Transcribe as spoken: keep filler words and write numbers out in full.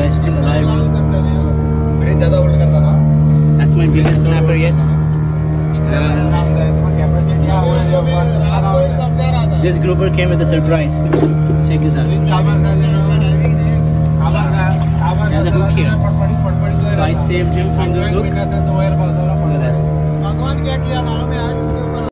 guys, still alive. That's my biggest snapper yet. And this grouper came with a surprise. Check this out. He has a hook here. So I saved him from this hook. Look at that.